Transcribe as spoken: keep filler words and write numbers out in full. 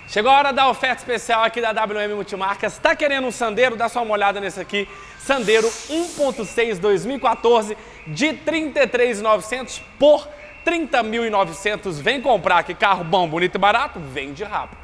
Chegou a hora da oferta especial aqui da W M Multimarcas. Tá querendo um Sandero? Dá só uma olhada nesse aqui. Sandero um ponto seis dois mil e quatorze de trinta e três mil e novecentos por trinta mil e novecentos. Vem comprar aqui, carro bom, bonito e barato, vende rápido.